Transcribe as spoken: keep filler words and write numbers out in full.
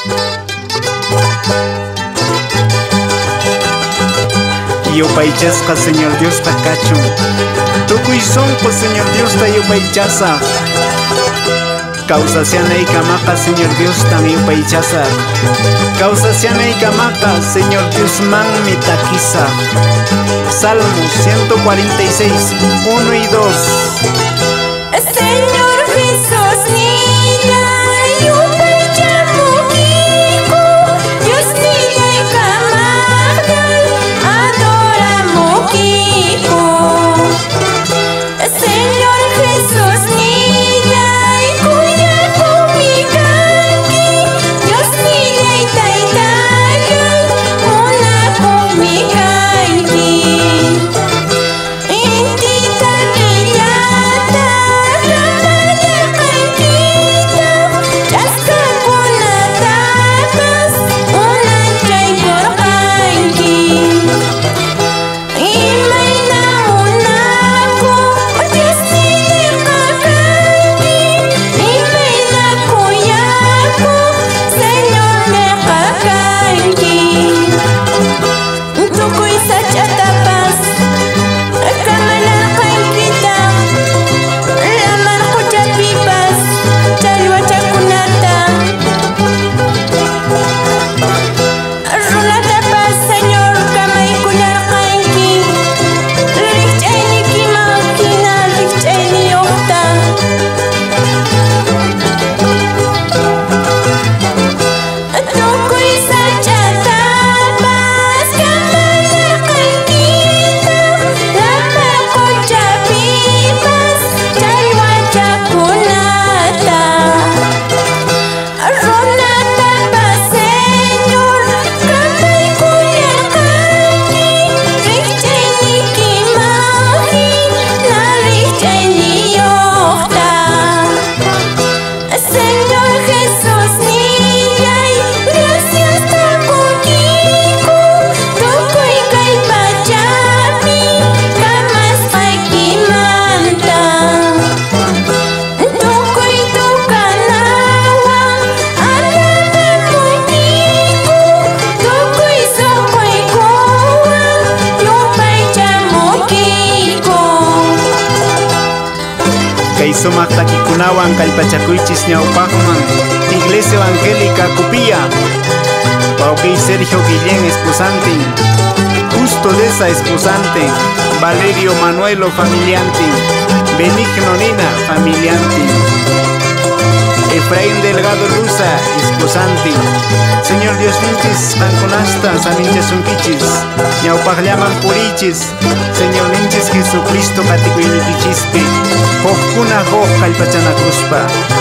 Yo paichasca, Señor Dios, tacacho. Tukuy sonco, Señor Dios, ta yo paichasa. Causa siana y camaca, Señor Dios, también paichasa. Causa siana y camaca, Señor Dios, man mi taquiza. Salmos ciento cuarenta y seis, uno y dos. Señor Jesús, niña, yo paichamo kiko. Dios niña y camaca, adoramos kiko. Señor Jesús, niña, y cuya comicanki. Dios niña y taitaya, una comicanki. Inti taquillata, ramaya canquita, chasca kuna tapas, una chay porcanki. Imayna unako, Dios niña kakanki. Imayna kuyako, Señor me kakanki. Tukuy sachatapas, kamala kankita, laman kuchapipas, challwa chakunata. Runatapas, Señor, kamay kunarqanki. Rikch'ayniki mankina, rikch'ayniyuqta. Tukuy sachatapas, kamala kankita, laman kuchapipas, challwa chakunata. Runatapas, Señor, kamay kunarqanki. Rikch'ayniki mankina, rikch'ayniyuqta. Señor Jesús, niña, gracias takukiku. Tukuy kay pachapi, kamasqaykimanta. Tukuy tukanawan, alapamuniku. Tukuy suquykuwan, yupaychamukiku. Kay sumaq takikunawan kallpachakuychis ñawpaqman Iglesia Evangélica Cupía. Pauqui Sergio Guillén esposante, Justo Deza esposante, Valerio Manuelo familiante, Benigno Nina familiante, Efraín Delgado Luza esposante. Señor Dios ninchis panconasta saninchas unquichis, ñawpaqllaman purichis. Señor ninchis Jesucristo katikuy nikichispi, hojkuna hoj kallpachana cruzpa.